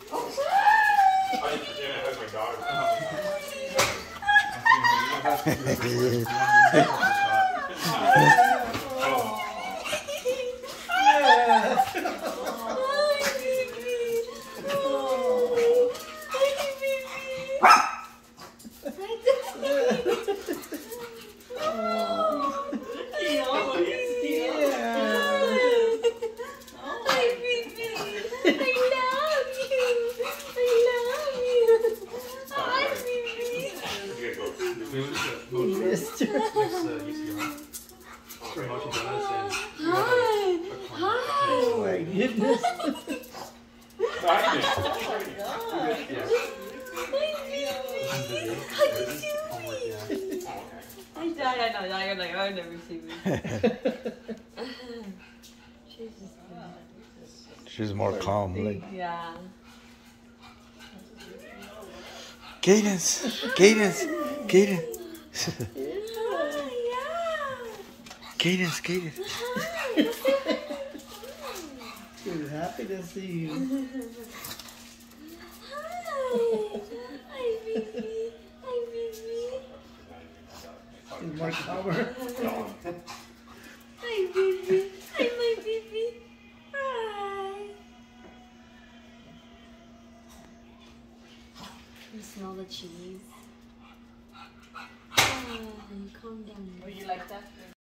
I just pretend I hug my daughter. Oh my goodness. I've never seen me. She's more calm. Like. Yeah. Kaydence. Kaydence. Kaydence. She's happy to see you. Hi, baby. Hi, baby. She's more calmer. Hi, baby. Hi, my baby. Hi. You smell the cheese. Oh, calm down. Oh, you like that?